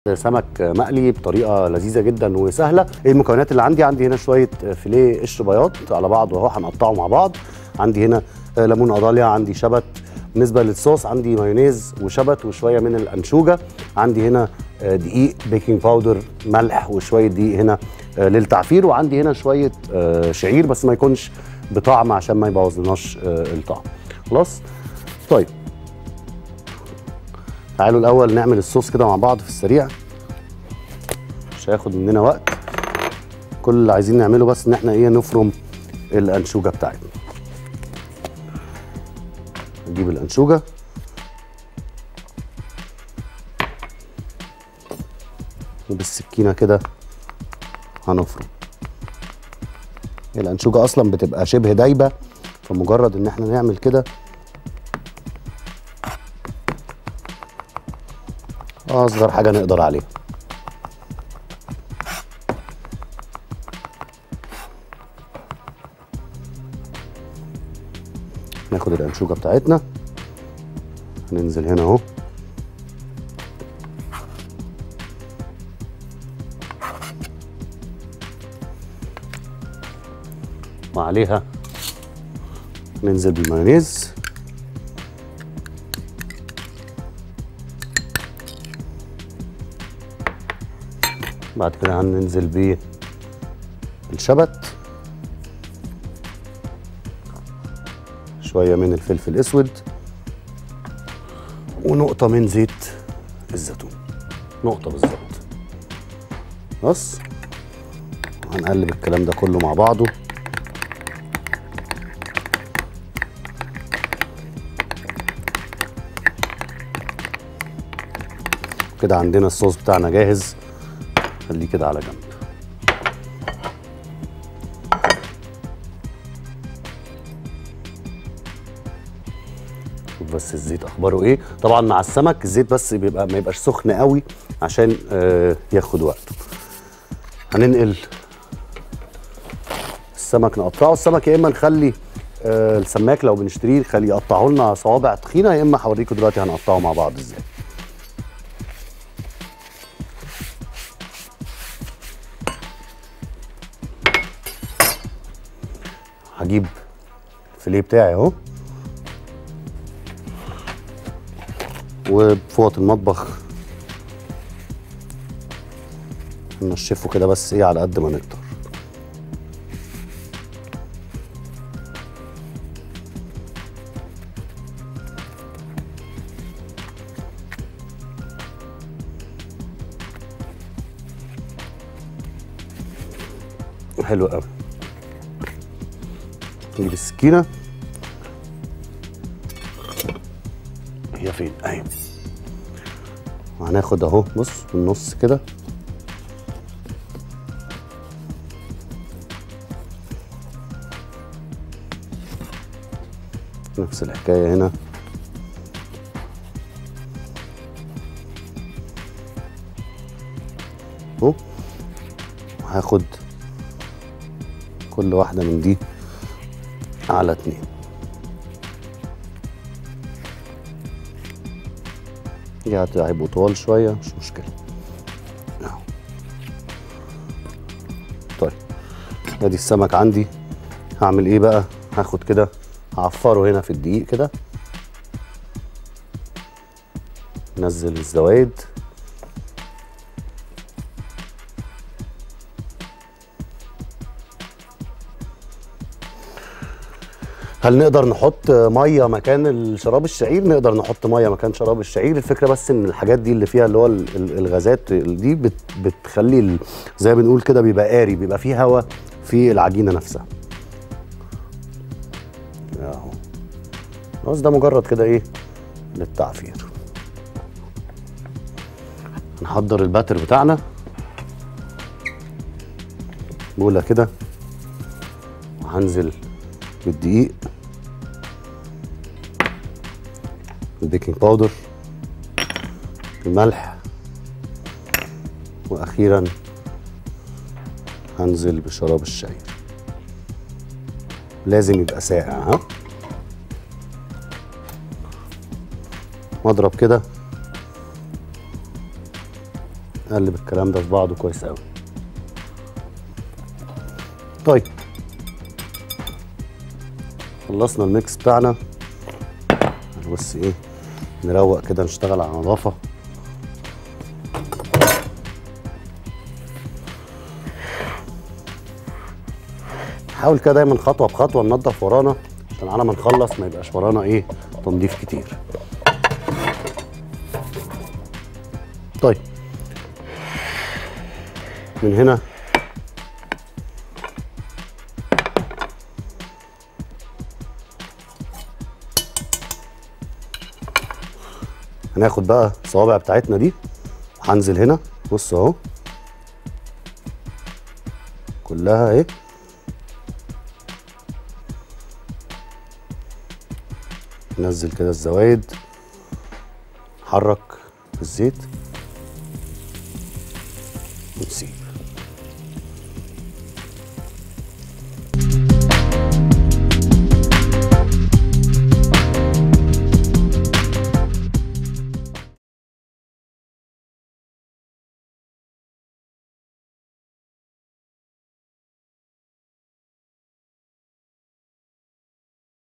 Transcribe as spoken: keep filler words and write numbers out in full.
سمك مقلي بطريقه لذيذه جدا وسهله. ايه المكونات اللي عندي؟ عندي هنا شويه فيليه قشر بياض على بعض واهو هنقطعه مع بعض. عندي هنا ليمون قضاليا، عندي شبت. بالنسبه للصوص عندي مايونيز وشبت وشويه من الانشوجه. عندي هنا دقيق بيكنج باودر، ملح وشويه دقيق هنا للتعفير. وعندي هنا شويه شعير بس ما يكونش بطعم عشان ما يبوظلناش الطعم. خلاص طيب تعالوا الاول نعمل الصوص كده مع بعض في السريع، مش هياخد مننا وقت. كل اللي عايزين نعمله بس ان احنا ايه نفرم الانشوجه بتاعتنا. نجيب الانشوجه وبالسكينه كده هنفرم. الانشوجه اصلا بتبقى شبه دايبه، فمجرد ان احنا نعمل كده اصغر حاجه نقدر عليها. ناخد الانشوجه بتاعتنا ننزل هنا اهو، وعليها ننزل بالمايونيز، بعد كده هننزل بالشبت، شويه من الفلفل الاسود، ونقطه من زيت الزيتون، نقطه بالظبط. بس هنقلب الكلام ده كله مع بعضه. كده عندنا الصوص بتاعنا جاهز، خليه كده على جنب. شوف بس الزيت اخباره ايه. طبعا مع السمك الزيت بس بيبقى ما يبقاش سخن قوي عشان آه ياخد وقته. هننقل السمك نقطعه. السمك يا اما نخلي آه السماك لو بنشتريه نخليه يقطعه لنا صوابع تخينه، يا اما هوريكم دلوقتي هنقطعه مع بعض ازاي. هجيب الفيليه بتاعي اهو، وبفوط المطبخ ننشفه كده بس ايه على قد ما نقدر. حلو قوي. نجيب السكينه، هي فين؟ اهي. وهناخد اهو بص في النص كده، نفس الحكايه هنا. اهو وهاخد كل واحده من دي على اتنين. دي هيبقوا طوال شويه مش مشكله. اهو. طيب ادي السمك عندي. هعمل ايه بقى؟ هاخد كده هعفره هنا في الدقيق كده، نزل الزوايد، هل نقدر نحط ميه مكان الشراب الشعير؟ نقدر نحط ميه مكان شراب الشعير. الفكره بس ان الحاجات دي اللي فيها اللي هو الغازات دي بت بتخلي زي ما بنقول كده بيبقى قاري، بيبقى فيه هواء في العجينه نفسها. اهو بس ده مجرد كده ايه للتعفير. نحضر الباتر بتاعنا بوله كده، وهنزل بالدقيق، البيكنج باودر، الملح، واخيرا هنزل بشراب الشعير. لازم يبقى ساقع. ها مضرب كده نقلب الكلام ده في بعضه كويس قوي. طيب خلصنا الميكس بتاعنا، بس ايه نروق كده، نشتغل على نظافه. نحاول كده دايما خطوه بخطوه ننضف ورانا، عشان على ما نخلص ما يبقاش ورانا ايه تنظيف كتير. طيب من هنا هناخد بقى الصوابع بتاعتنا دي، هنزل هنا بص اهو كلها اهي، ننزل كده الزوايد، حرك في الزيت ونسيب.